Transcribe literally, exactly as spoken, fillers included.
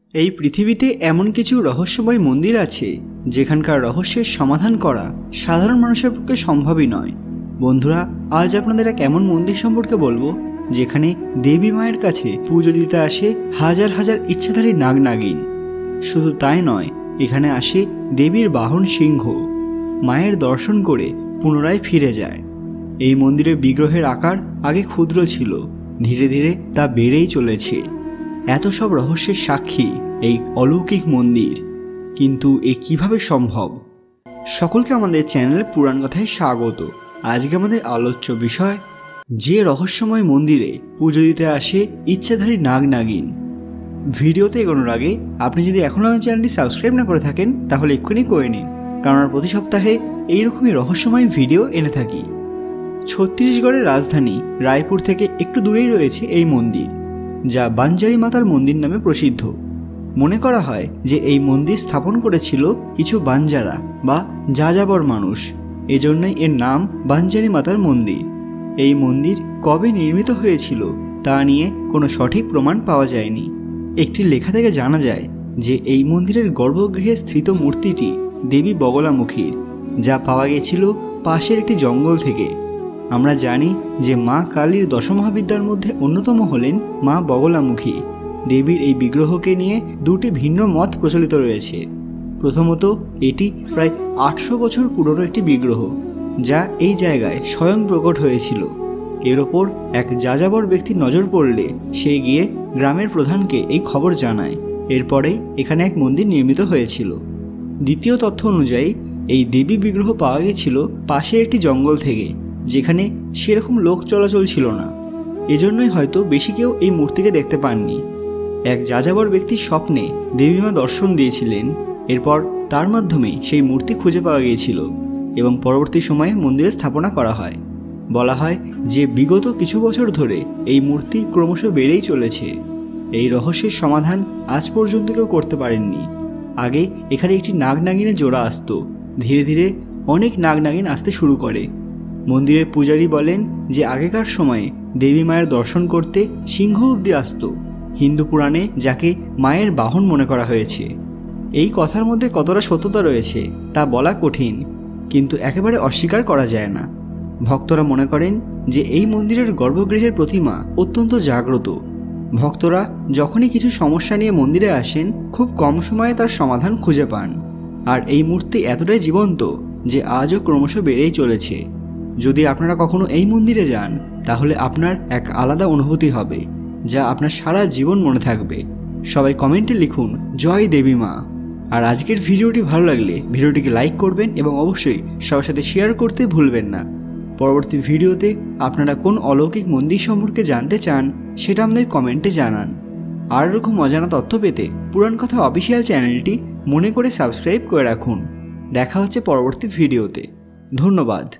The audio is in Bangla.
এই পৃথিবীতে এমন কিছু রহস্যময় মন্দির আছে যেখানকার রহস্যের সমাধান করা সাধারণ মানুষের পক্ষে সম্ভবই নয়। বন্ধুরা, আজ আপনাদের এক এমন মন্দির সম্পর্কে বলবো যেখানে দেবী মায়ের কাছে পুজো দিতে আসে হাজার হাজার ইচ্ছাধারী নাগ নাগিন। শুধু তাই নয়, এখানে আসে দেবীর বাহন সিংহ, মায়ের দর্শন করে পুনরায় ফিরে যায়। এই মন্দিরের বিগ্রহের আকার আগে ক্ষুদ্র ছিল, ধীরে ধীরে তা বেড়েই চলেছে। এত সব রহস্যের সাক্ষী এই অলৌকিক মন্দির, কিন্তু এ কিভাবে সম্ভব? সকলকে আমাদের চ্যানেলে পুরাণ কথায় স্বাগত। আজকে আমাদের আলোচ্য বিষয়, যে রহস্যময় মন্দিরে পুজো দিতে আসে ইচ্ছাধারী নাগ নাগিন। ভিডিওতে এগোনোর আগে আপনি যদি এখনও আমার চ্যানেলটি সাবস্ক্রাইব না করে থাকেন তাহলে এক্ষুনি করে নিন, কারণ আমরা প্রতি সপ্তাহে এইরকমই রহস্যময় ভিডিও এনে থাকি। ছত্তিশগড়ের রাজধানী রায়পুর থেকে একটু দূরেই রয়েছে এই মন্দির, যা বাঞ্জারি মাতার মন্দির নামে প্রসিদ্ধ। মনে করা হয় যে এই মন্দির স্থাপন করেছিল কিছু বাঞ্জারা বা যাযাবর মানুষ, এজন্যই এর নাম বাঞ্জারি মাতার মন্দির। এই মন্দির কবে নির্মিত হয়েছিল তা নিয়ে কোনো সঠিক প্রমাণ পাওয়া যায়নি। একটি লেখা থেকে জানা যায় যে এই মন্দিরের গর্ভগৃহে স্থিত মূর্তিটি দেবী বগলামুখীর, যা পাওয়া গেছিল পাশের একটি জঙ্গল থেকে। আমরা জানি যে মা কালীর দশমহাবিদ্যার মধ্যে অন্যতম হলেন মা বগলামুখী। দেবীর এই বিগ্রহকে নিয়ে দুটি ভিন্ন মত প্রচলিত রয়েছে। প্রথমত, এটি প্রায় আটশো বছর পুরনো একটি বিগ্রহ, যা এই জায়গায় স্বয়ং প্রকট হয়েছিল। এর ওপর এক যাযাবর ব্যক্তির নজর পড়লে সে গিয়ে গ্রামের প্রধানকে এই খবর জানায়। এরপরেই এখানে এক মন্দির নির্মিত হয়েছিল। দ্বিতীয় তথ্য অনুযায়ী এই দেবী বিগ্রহ পাওয়া গেছিল পাশের একটি জঙ্গল থেকে, যেখানে সেরকম লোক চলাচল ছিল না। এজন্যই হয়তো বেশি কেউ এই মূর্তিকে দেখতে পাননি। এক যাযাবর ব্যক্তির স্বপ্নে দেবীমা দর্শন দিয়েছিলেন। এরপর তার মাধ্যমে সেই মূর্তি খুঁজে পাওয়া গিয়েছিল এবং পরবর্তী সময়ে মন্দিরে স্থাপনা করা হয়। বলা হয় যে বিগত কিছু বছর ধরে এই মূর্তি ক্রমশ বেড়েই চলেছে। এই রহস্যের সমাধান আজ পর্যন্ত কেউ করতে পারেননি। আগে এখানে একটি নাগ নাগিনের জোড়া আসতো, ধীরে ধীরে অনেক নাগ নাগিন আসতে শুরু করে। মন্দিরের পূজারী বলেন যে আগেকার সময়ে দেবী মায়ের দর্শন করতে সিংহ অবধি আসত, হিন্দু পুরাণে যাকে মায়ের বাহন মনে করা হয়েছে। এই কথার মধ্যে কতটা সত্যতা রয়েছে তা বলা কঠিন, কিন্তু একেবারে অস্বীকার করা যায় না। ভক্তরা মনে করেন যে এই মন্দিরের গর্ভগৃহের প্রতিমা অত্যন্ত জাগ্রত। ভক্তরা যখনই কিছু সমস্যা নিয়ে মন্দিরে আসেন, খুব কম সময়ে তার সমাধান খুঁজে পান। আর এই মূর্তি এতটাই জীবন্ত যে আজও ক্রমশ বেড়েই চলেছে। যদি আপনারা কখনো এই মন্দিরে যান তাহলে আপনার এক আলাদা অনুভূতি হবে, যা আপনার সারা জীবন মনে থাকবে। সবাই কমেন্টে লিখুন জয় দেবী মা। আর আজকের ভিডিওটি ভালো লাগলে ভিডিওটিকে লাইক করবেন এবং অবশ্যই সবার সাথে শেয়ার করতে ভুলবেন না। পরবর্তী ভিডিওতে আপনারা কোন অলৌকিক মন্দির সম্পর্কে জানতে চান সেটা আমাদের কমেন্টে জানান। আর এরকম অজানা তথ্য পেতে পুরাণ কথা অফিসিয়াল চ্যানেলটি মনে করে সাবস্ক্রাইব করে রাখুন। দেখা হচ্ছে পরবর্তী ভিডিওতে। ধন্যবাদ।